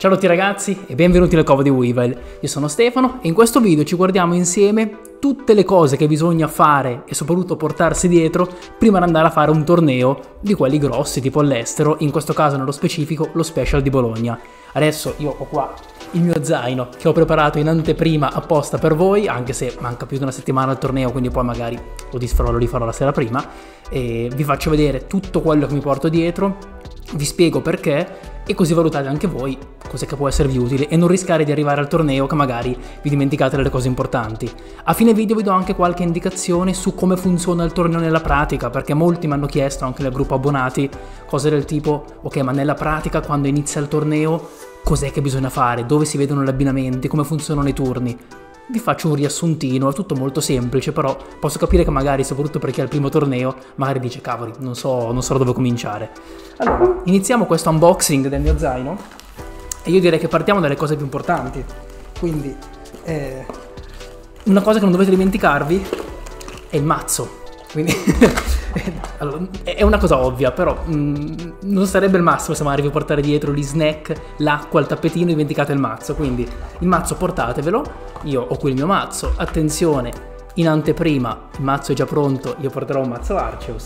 Ciao a tutti ragazzi e benvenuti nel covo di Weevil. Io sono Stefano e in questo video ci guardiamo insieme tutte le cose che bisogna fare e soprattutto portarsi dietro prima di andare a fare un torneo di quelli grossi tipo all'estero, in questo caso nello specifico lo Special di Bologna. Adesso io ho qua il mio zaino che ho preparato in anteprima apposta per voi, anche se manca più di una settimana al torneo, quindi poi magari lo rifarò la sera prima, e vi faccio vedere tutto quello che mi porto dietro, vi spiego perché e così valutate anche voi cos'è che può esservi utile e non rischiare di arrivare al torneo che magari vi dimenticate delle cose importanti. A fine video vi do anche qualche indicazione su come funziona il torneo nella pratica, perché molti mi hanno chiesto anche nel gruppo abbonati cose del tipo: ok, ma nella pratica quando inizia il torneo cos'è che bisogna fare, dove si vedono gli abbinamenti, come funzionano i turni. Vi faccio un riassuntino, è tutto molto semplice, però posso capire che magari, soprattutto per chi è al primo torneo, magari dice cavoli, non so da dove cominciare. Allora, iniziamo questo unboxing del mio zaino e io direi che partiamo dalle cose più importanti. Quindi, una cosa che non dovete dimenticarvi è il mazzo. Quindi allora, è una cosa ovvia, però non sarebbe il massimo se magari vi portare dietro gli snack, l'acqua, il tappetino e dimenticate il mazzo. Quindi il mazzo portatevelo, io ho qui il mio mazzo, attenzione, in anteprima il mazzo è già pronto, io porterò un mazzo Arceus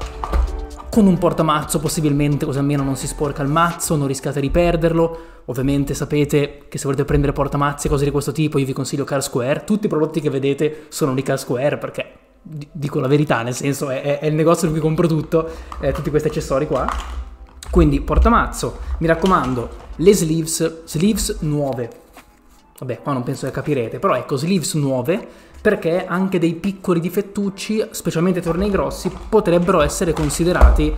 con un portamazzo possibilmente, così almeno non si sporca il mazzo, non rischiate di perderlo. Ovviamente sapete che se volete prendere portamazzi e cose di questo tipo io vi consiglio Car Square. Tutti i prodotti che vedete sono di Car Square perché dico la verità, nel senso è il negozio in cui compro tutto, tutti questi accessori qua. Quindi portamazzo, mi raccomando, le sleeves nuove, vabbè qua non penso che capirete, però ecco, sleeves nuove, perché anche dei piccoli difettucci, specialmente tornei grossi, potrebbero essere considerati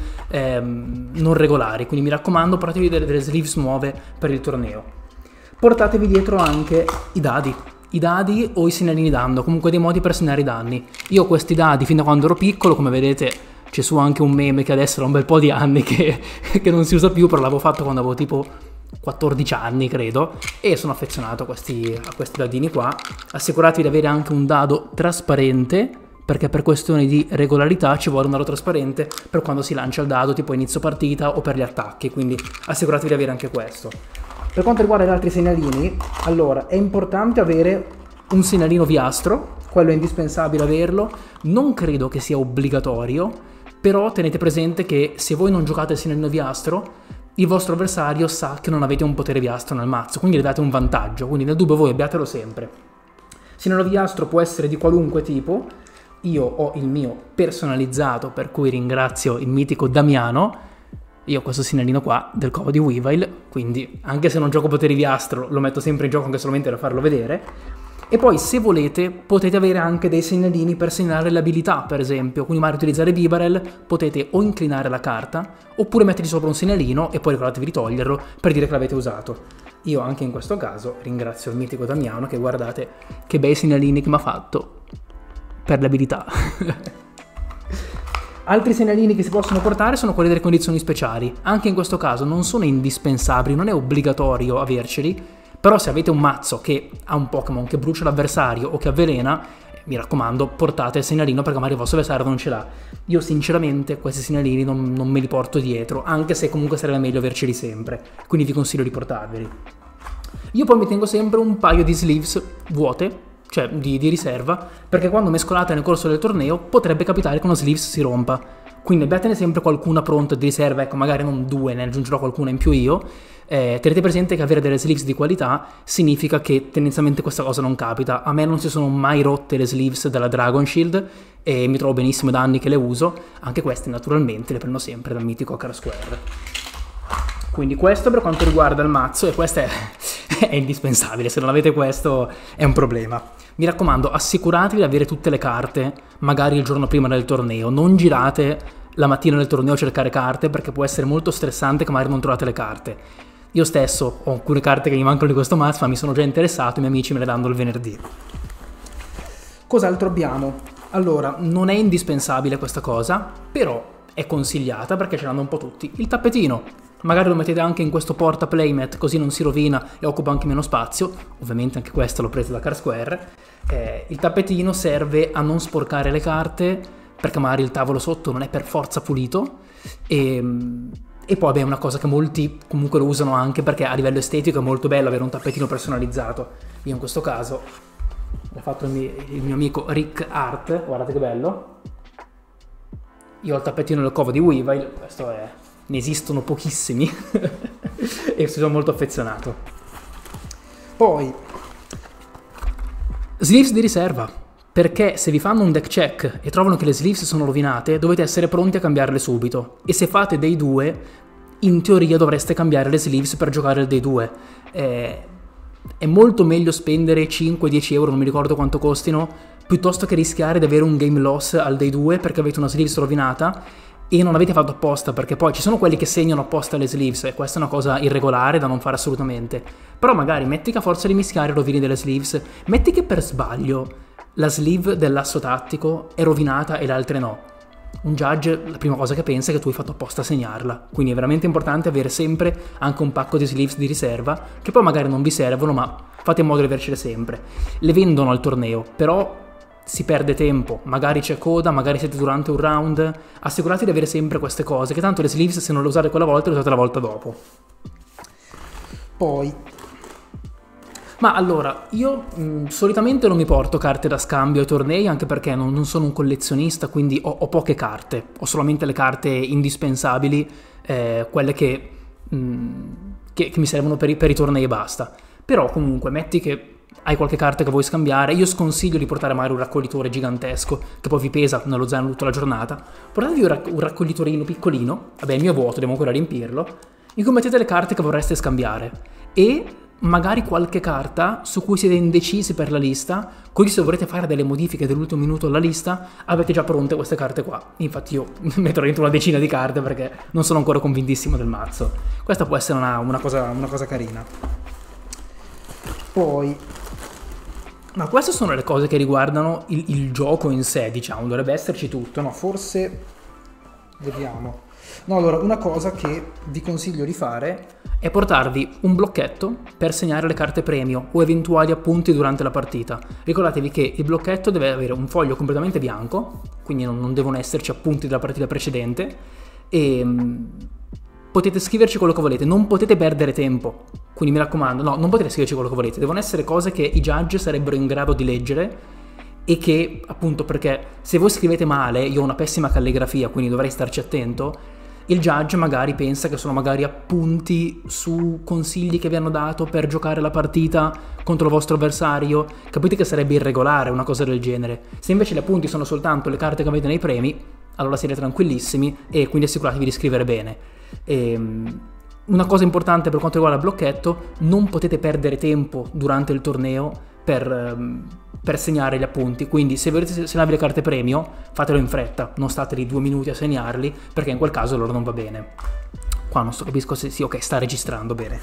non regolari, quindi mi raccomando portatevi delle sleeves nuove per il torneo. Portatevi dietro anche i dadi o i segnalini danno, comunque dei modi per segnare i danni. Io ho questi dadi fin da quando ero piccolo, come vedete c'è su anche un meme che adesso da un bel po' di anni che non si usa più, però l'avevo fatto quando avevo tipo 14 anni credo, e sono affezionato a questi dadini qua. Assicuratevi di avere anche un dado trasparente, perché per questioni di regolarità ci vuole un dado trasparente per quando si lancia il dado tipo inizio partita o per gli attacchi, quindi assicuratevi di avere anche questo. Per quanto riguarda gli altri segnalini, allora è importante avere un segnalino viastro, quello è indispensabile averlo, non credo che sia obbligatorio, però tenete presente che se voi non giocate il segnalino viastro, il vostro avversario sa che non avete un potere viastro nel mazzo, quindi avete un vantaggio, quindi nel dubbio voi abbiatelo sempre. Segnalino viastro può essere di qualunque tipo, io ho il mio personalizzato, per cui ringrazio il mitico Damiano. Io ho questo segnalino qua del covo di Weevil, quindi anche se non gioco poteri viastro lo metto sempre in gioco anche solamente per farlo vedere. E poi se volete potete avere anche dei segnalini per segnalare le abilità, per esempio, quindi magari utilizzare Bibarel potete o inclinare la carta oppure mettergli sopra un segnalino e poi ricordatevi di toglierlo per dire che l'avete usato. Io anche in questo caso ringrazio il mitico Damiano, che guardate che bei segnalini che mi ha fatto per le abilità. Altri segnalini che si possono portare sono quelli delle condizioni speciali. Anche in questo caso non sono indispensabili, non è obbligatorio averceli, però se avete un mazzo che ha un Pokémon che brucia l'avversario o che avvelena, mi raccomando, portate il segnalino perché magari il vostro avversario non ce l'ha. Io sinceramente questi segnalini non me li porto dietro, anche se comunque sarebbe meglio averceli sempre, quindi vi consiglio di portarveli. Io poi mi tengo sempre un paio di sleeves vuote, cioè di riserva, perché quando mescolate nel corso del torneo potrebbe capitare che una sleeves si rompa, quindi abbiatene sempre qualcuna pronta di riserva, ecco magari non due, ne aggiungerò qualcuna in più io. Tenete presente che avere delle sleeves di qualità significa che tendenzialmente questa cosa non capita. A me non si sono mai rotte le sleeves della Dragon Shield e mi trovo benissimo da anni che le uso, anche queste naturalmente le prendo sempre dal mitico Car Square. Quindi questo per quanto riguarda il mazzo, e questo è indispensabile, se non avete questo è un problema. Mi raccomando, assicuratevi di avere tutte le carte, magari il giorno prima del torneo, non girate la mattina del torneo a cercare carte perché può essere molto stressante che magari non trovate le carte. Io stesso ho alcune carte che mi mancano di questo mazzo, ma mi sono già interessato, i miei amici me le danno il venerdì. Cos'altro abbiamo? Allora, non è indispensabile questa cosa, però è consigliata perché ce l'hanno un po' tutti. Il tappetino, magari lo mettete anche in questo porta playmat, così non si rovina e occupa anche meno spazio. Ovviamente anche questo l'ho preso da Car Square. Il tappetino serve a non sporcare le carte, perché magari il tavolo sotto non è per forza pulito, e E poi, beh, è una cosa che molti comunque lo usano anche perché a livello estetico è molto bello avere un tappetino personalizzato. Io in questo caso l'ha fatto il mio amico Rick Art, guardate che bello. Io ho il tappetino del covo di Weavile, questo è... ne esistono pochissimi e sono molto affezionato. Poi sleeves di riserva, perché se vi fanno un deck check e trovano che le sleeves sono rovinate, dovete essere pronti a cambiarle subito, e se fate dei 2, in teoria dovreste cambiare le sleeves per giocare il dei 2. È molto meglio spendere 5-10 euro, non mi ricordo quanto costino, piuttosto che rischiare di avere un game loss al day 2 perché avete una sleeves rovinata e non avete fatto apposta, perché poi ci sono quelli che segnano apposta le sleeves e questa è una cosa irregolare da non fare assolutamente. Però magari metti che a forza di mischiare rovini delle sleeves, metti che per sbaglio la sleeve dell'asso tattico è rovinata e le altre no. Un judge la prima cosa che pensa è che tu hai fatto apposta a segnarla, quindi è veramente importante avere sempre anche un pacco di sleeves di riserva che poi magari non vi servono, ma fate in modo di avercele sempre. Le vendono al torneo, però si perde tempo, magari c'è coda, magari siete durante un round, assicuratevi di avere sempre queste cose, che tanto le sleeves se non le usate quella volta le usate la volta dopo. Poi, ma allora, io solitamente non mi porto carte da scambio ai tornei, anche perché non sono un collezionista, quindi ho poche carte, ho solamente le carte indispensabili, quelle che mi servono per i tornei e basta. Però comunque, metti che hai qualche carta che vuoi scambiare, io sconsiglio di portare magari un raccoglitore gigantesco che poi vi pesa nello zaino tutta la giornata. Portatevi un raccoglitorino piccolino, vabbè il mio è vuoto, devo ancora riempirlo, in cui mettete le carte che vorreste scambiare e magari qualche carta su cui siete indecisi per la lista, così se volete fare delle modifiche dell'ultimo minuto alla lista avete già pronte queste carte qua. Infatti io metterò dentro una decina di carte perché non sono ancora convintissimo del mazzo. Questa può essere una cosa carina. Poi, ma queste sono le cose che riguardano il gioco in sé, diciamo, dovrebbe esserci tutto, no? Forse, vediamo. No, allora, una cosa che vi consiglio di fare è portarvi un blocchetto per segnare le carte premio o eventuali appunti durante la partita. Ricordatevi che il blocchetto deve avere un foglio completamente bianco, quindi non devono esserci appunti della partita precedente, e potete scriverci quello che volete, non potete perdere tempo. Quindi mi raccomando, no, non potete scriverci quello che volete, devono essere cose che i judge sarebbero in grado di leggere e che, appunto, perché se voi scrivete male, io ho una pessima calligrafia, quindi dovrei starci attento, il judge magari pensa che sono magari appunti su consigli che vi hanno dato per giocare la partita contro il vostro avversario, capite che sarebbe irregolare una cosa del genere. Se invece gli appunti sono soltanto le carte che avete nei premi, allora siete tranquillissimi e quindi assicuratevi di scrivere bene. Una cosa importante per quanto riguarda il blocchetto: non potete perdere tempo durante il torneo per segnare gli appunti, quindi se volete segnarvi le carte premio fatelo in fretta, non state lì 2 minuti a segnarli perché in quel caso loro non va bene. Qua non capisco se sì, ok, sta registrando bene.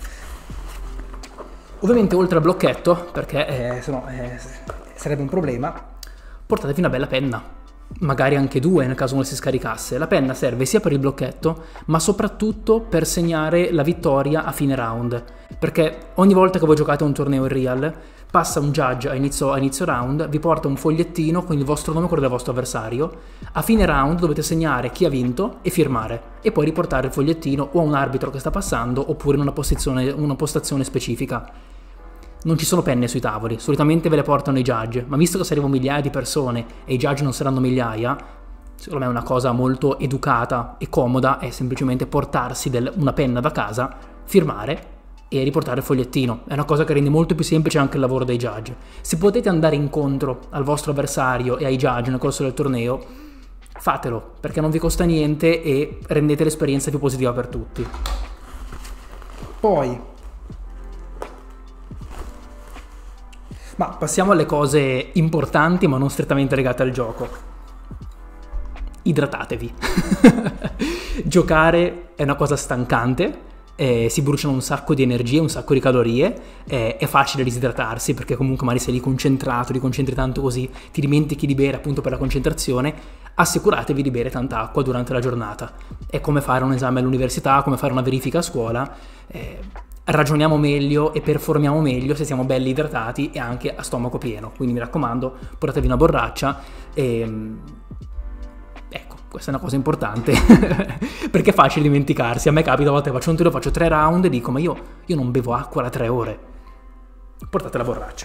Ovviamente oltre al blocchetto, perché sennò sarebbe un problema, portatevi una bella penna. Magari anche 2 nel caso uno si scaricasse. La penna serve sia per il blocchetto ma soprattutto per segnare la vittoria a fine round, perché ogni volta che voi giocate un torneo in real passa un judge a inizio round, vi porta un fogliettino con il vostro nome e quello del vostro avversario, a fine round dovete segnare chi ha vinto e firmare e poi riportare il fogliettino o a un arbitro che sta passando oppure in una postazione specifica. Non ci sono penne sui tavoli, solitamente ve le portano i judge, ma visto che saremo migliaia di persone e i judge non saranno migliaia, secondo me una cosa molto educata e comoda è semplicemente portarsi una penna da casa, firmare e riportare il fogliettino. È una cosa che rende molto più semplice anche il lavoro dei judge. Se potete andare incontro al vostro avversario e ai judge nel corso del torneo, fatelo, perché non vi costa niente e rendete l'esperienza più positiva per tutti. Poi, ma passiamo alle cose importanti ma non strettamente legate al gioco. Idratatevi. Giocare è una cosa stancante, si bruciano un sacco di energie, un sacco di calorie, è facile disidratarsi perché comunque magari sei lì concentrato, ti concentri tanto così, ti dimentichi di bere appunto per la concentrazione. Assicuratevi di bere tanta acqua durante la giornata. È come fare un esame all'università, come fare una verifica a scuola. Ragioniamo meglio e performiamo meglio se siamo belli idratati e anche a stomaco pieno, quindi mi raccomando, portatevi una borraccia e ecco, questa è una cosa importante, perché è facile dimenticarsi. A me capita a volte, faccio un tiro, faccio 3 round e dico, ma io non bevo acqua da 3 ore. Portate la borraccia.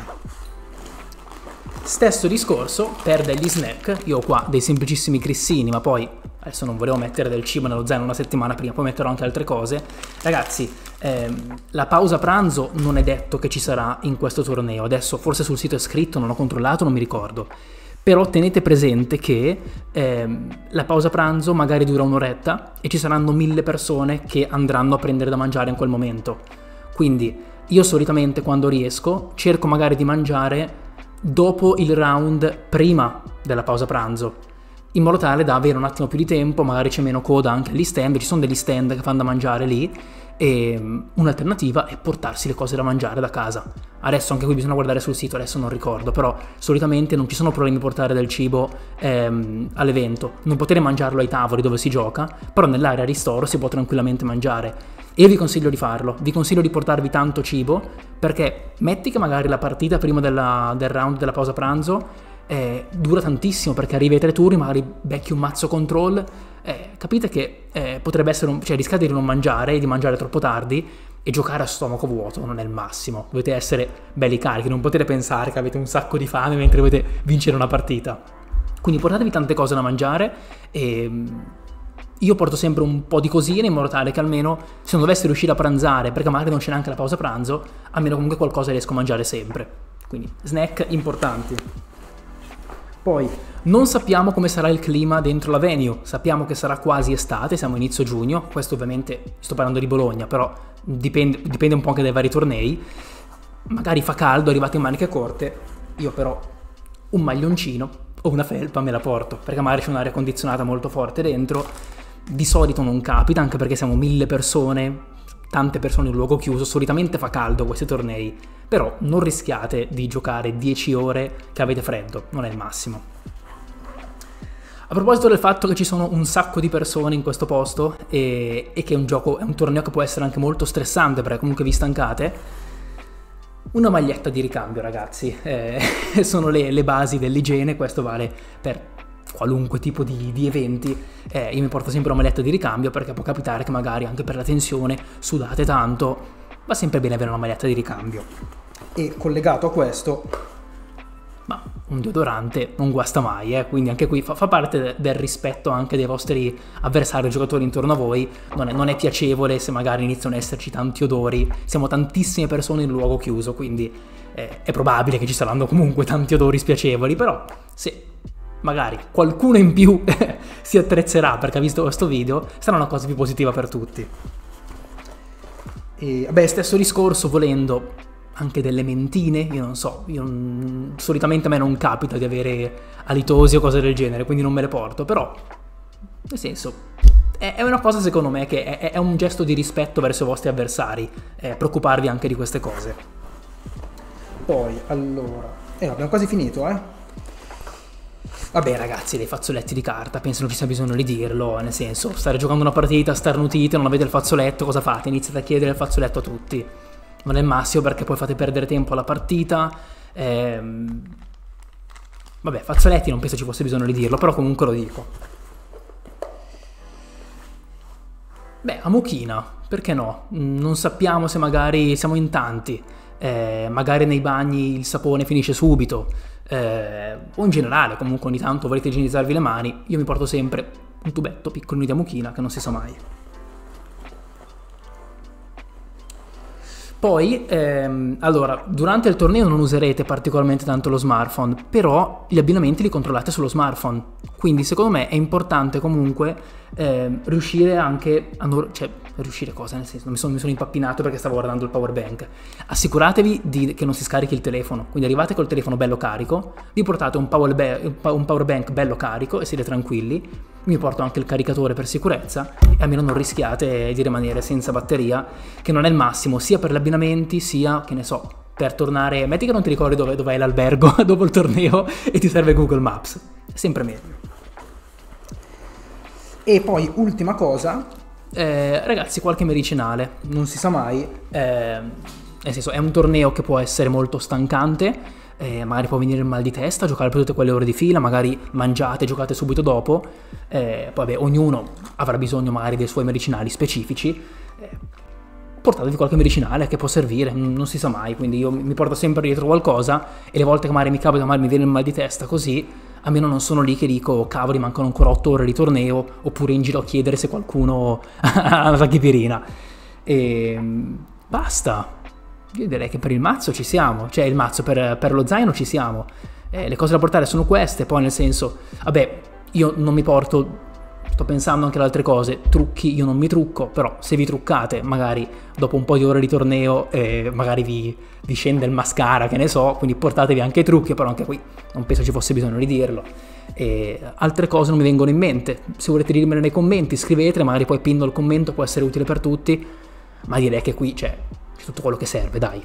Stesso discorso per degli snack. Io ho qua dei semplicissimi grissini, ma poi adesso non volevo mettere del cibo nello zaino una settimana prima, poi metterò anche altre cose. Ragazzi, la pausa pranzo non è detto che ci sarà in questo torneo. Adesso forse sul sito è scritto, non ho controllato, non mi ricordo. Però tenete presente che la pausa pranzo magari dura un'oretta e ci saranno 1000 persone che andranno a prendere da mangiare in quel momento. Quindi io solitamente quando riesco cerco magari di mangiare dopo il round prima della pausa pranzo, in modo tale da avere un attimo più di tempo, magari c'è meno coda anche agli stand, ci sono degli stand che fanno da mangiare lì, e un'alternativa è portarsi le cose da mangiare da casa. Adesso anche qui bisogna guardare sul sito, adesso non ricordo, però solitamente non ci sono problemi a portare del cibo all'evento. Non potete mangiarlo ai tavoli dove si gioca, però nell'area ristoro si può tranquillamente mangiare. E io vi consiglio di farlo, vi consiglio di portarvi tanto cibo, perché metti che magari la partita prima del round della pausa pranzo dura tantissimo, perché arrivi ai 3 turni, magari becchi un mazzo control, capite che potrebbe essere cioè rischiate di non mangiare, di mangiare troppo tardi e giocare a stomaco vuoto non è il massimo. Dovete essere belli carichi, non potete pensare che avete un sacco di fame mentre dovete vincere una partita. Quindi portatevi tante cose da mangiare e io porto sempre un po' di cosine in modo tale che almeno se non dovessi riuscire a pranzare, perché magari non c'è neanche la pausa pranzo, almeno comunque qualcosa riesco a mangiare sempre. Quindi snack importanti. Poi non sappiamo come sarà il clima dentro la venue, sappiamo che sarà quasi estate, siamo inizio giugno, questo ovviamente sto parlando di Bologna, però dipende un po' anche dai vari tornei. Magari fa caldo, arrivate in maniche corte, io però un maglioncino o una felpa me la porto, perché magari c'è un'aria condizionata molto forte dentro. Di solito non capita, anche perché siamo 1000 persone, tante persone in luogo chiuso, solitamente fa caldo questi tornei, però non rischiate di giocare 10 ore che avete freddo, non è il massimo. A proposito del fatto che ci sono un sacco di persone in questo posto e che è un torneo che può essere anche molto stressante perché comunque vi stancate, una maglietta di ricambio, ragazzi, sono le basi dell'igiene, questo vale per qualunque tipo di eventi. Io mi porto sempre una maglietta di ricambio perché può capitare che magari anche per la tensione sudate tanto, va sempre bene avere una maglietta di ricambio. E collegato a questo, ma un deodorante non guasta mai, quindi anche qui fa parte del rispetto anche dei vostri avversari o giocatori intorno a voi. Non è piacevole se magari iniziano ad esserci tanti odori, siamo tantissime persone in luogo chiuso, quindi è probabile che ci saranno comunque tanti odori spiacevoli, però se magari qualcuno in più si attrezzerà perché ha visto questo video, sarà una cosa più positiva per tutti. E vabbè, stesso discorso, volendo anche delle mentine, io non so, solitamente a me non capita di avere alitosi o cose del genere, quindi non me le porto, però nel senso è una cosa secondo me che è un gesto di rispetto verso i vostri avversari, preoccuparvi anche di queste cose. Poi allora abbiamo quasi finito, Vabbè ragazzi, dei fazzoletti di carta, penso non ci sia bisogno di dirlo, nel senso, stare giocando una partita, starnutite, non avete il fazzoletto, cosa fate? Iniziate a chiedere il fazzoletto a tutti. Non è il massimo perché poi fate perdere tempo alla partita. Vabbè, fazzoletti non penso ci fosse bisogno di dirlo, però comunque lo dico. Beh, a mucchina, perché no? Non sappiamo se magari siamo in tanti, magari nei bagni il sapone finisce subito, o in generale comunque ogni tanto volete igienizzarvi le mani, io mi porto sempre un tubetto piccolino di mucchina che non si sa mai. Poi, allora, durante il torneo non userete particolarmente tanto lo smartphone, però gli abbinamenti li controllate sullo smartphone, quindi secondo me è importante comunque riuscire anche a riuscire cosa? Nel senso, mi sono impappinato perché stavo guardando il power bank. Assicuratevi che non si scarichi il telefono, quindi arrivate col telefono bello carico, vi portate un power bank bello carico e siete tranquilli. Mi porto anche il caricatore per sicurezza e almeno non rischiate di rimanere senza batteria, che non è il massimo sia per gli abbinamenti sia, che ne so, per tornare, metti che non ti ricordi dove è l'albergo dopo il torneo e ti serve Google Maps, è sempre meglio. E poi ultima cosa, ragazzi, qualche medicinale, non si sa mai, è nel senso è un torneo che può essere molto stancante, magari può venire il mal di testa, giocare per tutte quelle ore di fila, magari mangiate, giocate subito dopo, poi vabbè, ognuno avrà bisogno magari dei suoi medicinali specifici, portatevi qualche medicinale che può servire, non si sa mai, quindi io mi porto sempre dietro qualcosa e le volte che magari mi capita, magari mi viene il mal di testa così, almeno non sono lì che dico cavoli mancano ancora 8 ore di torneo, oppure in giro a chiedere se qualcuno ha una tachipirina. E basta. Io direi che per il mazzo ci siamo, cioè il mazzo per lo zaino ci siamo, le cose da portare sono queste, poi nel senso, vabbè, io non mi porto, sto pensando anche ad altre cose, trucchi io non mi trucco, però se vi truccate magari dopo un po' di ore di torneo magari vi scende il mascara, che ne so, quindi portatevi anche i trucchi, però anche qui non penso ci fosse bisogno di dirlo. Altre cose non mi vengono in mente, se volete dirmele nei commenti scrivetele, magari poi pinno il commento, può essere utile per tutti, ma direi che qui c'è tutto quello che serve, dai.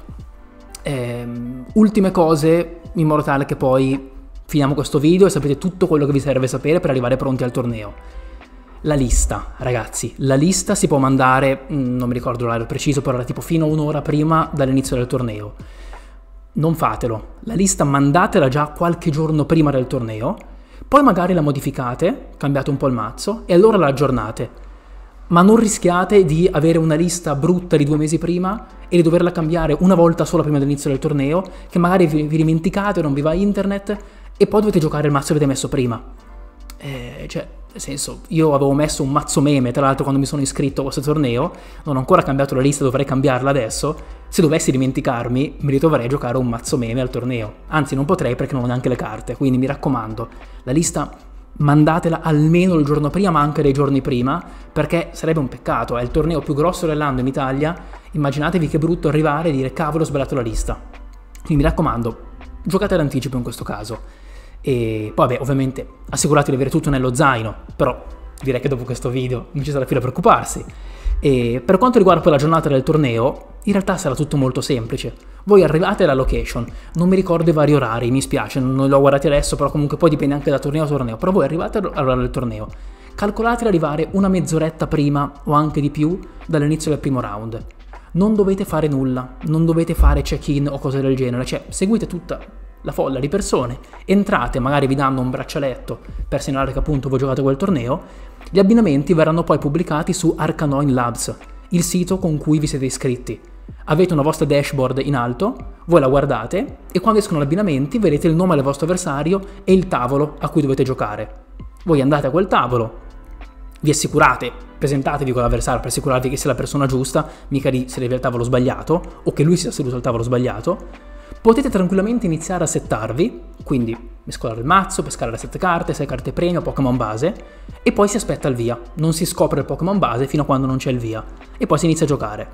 Ultime cose in modo tale che poi finiamo questo video e sapete tutto quello che vi serve sapere per arrivare pronti al torneo. La lista, ragazzi, la lista si può mandare, non mi ricordo l'orario preciso, però era tipo fino a un'ora prima dall'inizio del torneo. Non fatelo, la lista mandatela già qualche giorno prima del torneo, poi magari la modificate, cambiate un po' il mazzo e allora la aggiornate. Ma non rischiate di avere una lista brutta di 2 mesi prima e di doverla cambiare una volta sola prima dell'inizio del torneo, che magari vi dimenticate, non vi va internet e poi dovete giocare il mazzo che avete messo prima. Cioè, nel senso, io avevo messo un mazzo meme, tra l'altro quando mi sono iscritto a questo torneo, non ho ancora cambiato la lista, dovrei cambiarla adesso. Se dovessi dimenticarmi, mi ritroverei a giocare un mazzo meme al torneo. Anzi, non potrei perché non ho neanche le carte, quindi mi raccomando, la lista mandatela almeno il giorno prima, ma anche dei giorni prima, perché sarebbe un peccato, è il torneo più grosso dell'anno in Italia, immaginatevi che brutto arrivare e dire cavolo ho sbagliato la lista. Quindi mi raccomando, giocate all'anticipo in questo caso. E poi vabbè, ovviamente assicuratevi di avere tutto nello zaino, però direi che dopo questo video non ci sarà più da preoccuparsi. E per quanto riguarda poi la giornata del torneo, in realtà sarà tutto molto semplice. Voi arrivate alla location, non mi ricordo i vari orari, mi spiace, non li ho guardati adesso, però comunque poi dipende anche da torneo a torneo, però voi arrivate all'ora del torneo, calcolate di arrivare una mezz'oretta prima o anche di più dall'inizio del primo round. Non dovete fare nulla, non dovete fare check-in o cose del genere, cioè seguite tutta la folla di persone, entrate, magari vi danno un braccialetto per segnalare che appunto voi giocate quel torneo, gli abbinamenti verranno poi pubblicati su Arcanoin Labs, il sito con cui vi siete iscritti. Avete una vostra dashboard in alto, voi la guardate e quando escono gli abbinamenti vedete il nome del vostro avversario e il tavolo a cui dovete giocare. Voi andate a quel tavolo, vi assicurate, presentatevi con l'avversario per assicurarvi che sia la persona giusta, mica di sedere al tavolo sbagliato o che lui sia seduto al tavolo sbagliato. Potete tranquillamente iniziare a settarvi, quindi mescolare il mazzo, pescare le 7 carte, 6 carte premio, Pokémon base, e poi si aspetta il via. Non si scopre il Pokémon base fino a quando non c'è il via, e poi si inizia a giocare.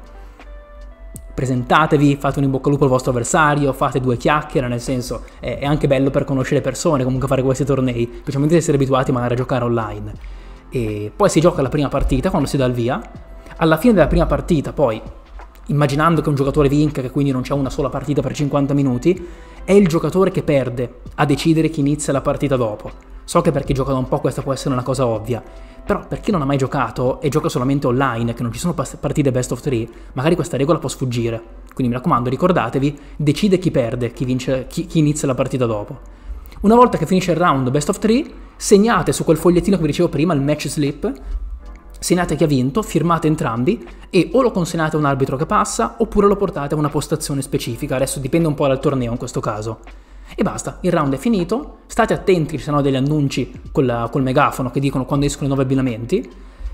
Presentatevi, fate un in bocca al lupo al vostro avversario, fate 2 chiacchiere, nel senso è anche bello per conoscere persone, comunque fare questi tornei, specialmente se siete abituati magari a giocare online. E poi si gioca la prima partita quando si dà il via. Alla fine della prima partita poi, immaginando che un giocatore vinca, che quindi non c'è una sola partita per 50 minuti, è il giocatore che perde a decidere chi inizia la partita dopo. So che per chi gioca da un po' questa può essere una cosa ovvia, però per chi non ha mai giocato e gioca solamente online, che non ci sono partite best of 3, magari questa regola può sfuggire. Quindi mi raccomando, ricordatevi, decide chi perde, chi vince, chi inizia la partita dopo. Una volta che finisce il round best of 3, segnate su quel fogliettino che vi dicevo prima, il match slip, segnate chi ha vinto, firmate entrambi e o lo consegnate a un arbitro che passa oppure lo portate a una postazione specifica, adesso dipende un po' dal torneo in questo caso. E basta, il round è finito, state attenti, ci sono degli annunci col megafono che dicono quando escono i nuovi abbinamenti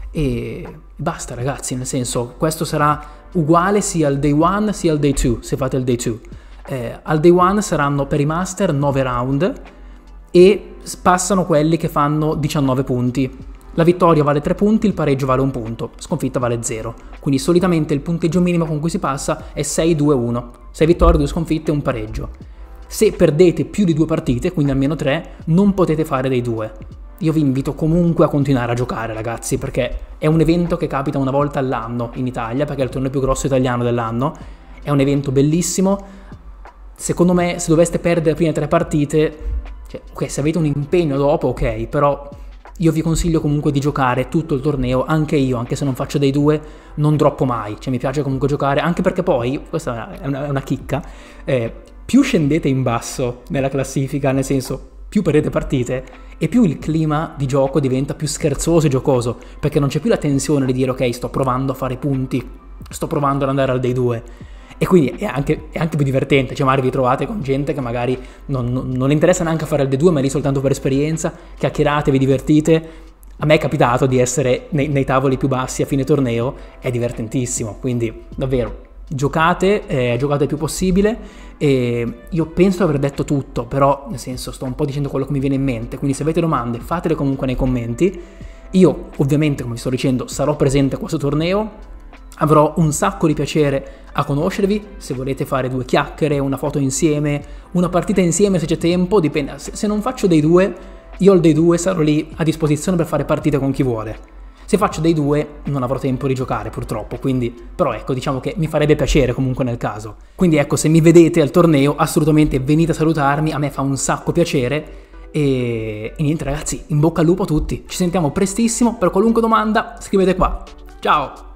e basta ragazzi, nel senso questo sarà uguale sia al day 1 sia al day 2 se fate il day 2. Al day 1 saranno per i master 9 round e passano quelli che fanno 19 punti. La vittoria vale 3 punti, il pareggio vale 1 punto, sconfitta vale 0. Quindi solitamente il punteggio minimo con cui si passa è 6-2-1. 6 vittorie, 2 sconfitte e 1 pareggio. Se perdete più di 2 partite, quindi almeno 3, non potete fare dei 2. Io vi invito comunque a continuare a giocare ragazzi, perché è un evento che capita una volta all'anno in Italia, perché è il torneo più grosso italiano dell'anno. È un evento bellissimo. Secondo me se doveste perdere le prime 3 partite, cioè, ok, se avete un impegno dopo ok, però io vi consiglio comunque di giocare tutto il torneo, anche io, anche se non faccio dei 2, non droppo mai, cioè mi piace comunque giocare, anche perché poi, questa è una chicca, più scendete in basso nella classifica, nel senso più perdete partite, e più il clima di gioco diventa più scherzoso e giocoso, perché non c'è più la tensione di dire ok, sto provando a fare punti, sto provando ad andare al dei 2. E quindi è anche più divertente, cioè magari vi trovate con gente che magari non interessa neanche fare il D2, ma è lì soltanto per esperienza, chiacchierate, vi divertite. A me è capitato di essere nei tavoli più bassi a fine torneo, è divertentissimo, quindi davvero giocate il più possibile. E io penso di aver detto tutto, però nel senso sto un po' dicendo quello che mi viene in mente, quindi se avete domande fatele comunque nei commenti. Io ovviamente, come vi sto dicendo, sarò presente a questo torneo. Avrò un sacco di piacere a conoscervi, se volete fare 2 chiacchiere, una foto insieme, una partita insieme se c'è tempo, dipende. Se non faccio dei 2, io al dei 2 sarò lì a disposizione per fare partite con chi vuole. Se faccio dei 2 non avrò tempo di giocare purtroppo, quindi però ecco, diciamo che mi farebbe piacere comunque nel caso. Quindi ecco, se mi vedete al torneo assolutamente venite a salutarmi, a me fa un sacco piacere. E niente ragazzi, in bocca al lupo a tutti, ci sentiamo prestissimo, per qualunque domanda scrivete qua. Ciao!